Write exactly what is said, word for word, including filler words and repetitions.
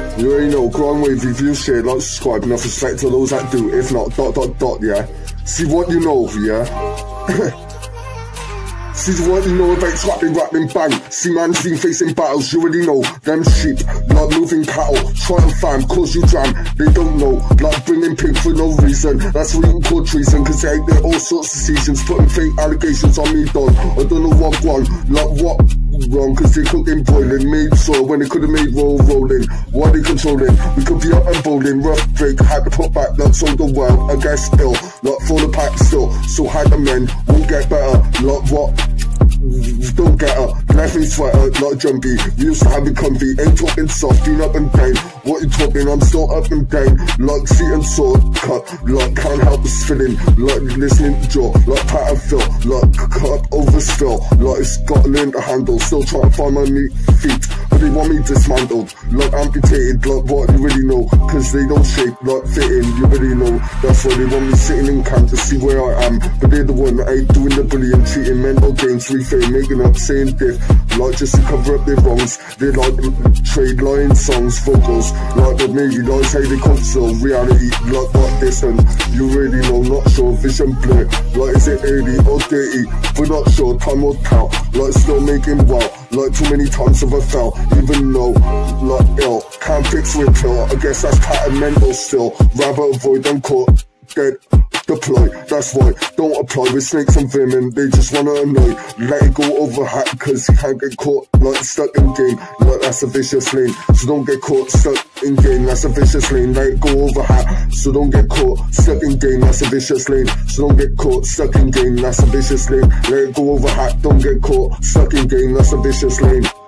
You already know, Grime Wavey, view, share, like, subscribe, enough respect to those that do. If not, dot dot dot, yeah. See what you know, yeah. See what you know about slapping, rapping, bang. See man's been facing battles, you already know. Them sheep, like moving cattle. Try and fam, cause you jam. They don't know, like bringing pig for no reason. That's what you call treason, cause they hate all sorts of seasons. Putting fake allegations on me, done. I don't know what wrong, like what wrong, cause they cooking, boiling, made soil when they could've made roll rolling. Why they controlling? We could be up and bowling, rough break, had to put back, like sold the world, I guess ill, like for the pack still. So had the men, won't get better, like what? Don't get her, left me sweater, not jumpy. We used to have it comfy, ain't talking soft, been up and down. What you talking, I'm still up and down. Like feet and sword cut, like can't help but spilling. Like listening to jaw, like pat and fill. Like cut over spill, like it's got a learn to handle. Still trying to find my meat feet, but they want me dismantled. Like amputated, like what you really know. Cause they don't shape, like fitting, you really know. That's why they want me sitting in camp to see where I am. But they're the one that ain't doing the bullying, cheating, mental games, making up, saying diff, like just to cover up their wrongs. They like trade lying songs, vocals, like the maybe lies how they console reality, like what this and you really know, not sure, vision blur, like is it early or dirty, but not sure, time will tell, like still making well, like too many times have I fell, even though, like ill, can't fix with pill, I guess that's pattern mental still, rather avoid them caught dead. Deploy, that's why, don't apply with snakes and vermin, they just wanna annoy. Let it go over hat, cause you can't get caught, like stuck in game, like that's a vicious lane. So don't get caught stuck in game, that's a vicious lane. Let it go over hat, so don't get caught stuck in game, that's a vicious lane. So don't get caught stuck in game, that's a vicious lane. Let it go over hat, don't get caught stuck in game, that's a vicious lane.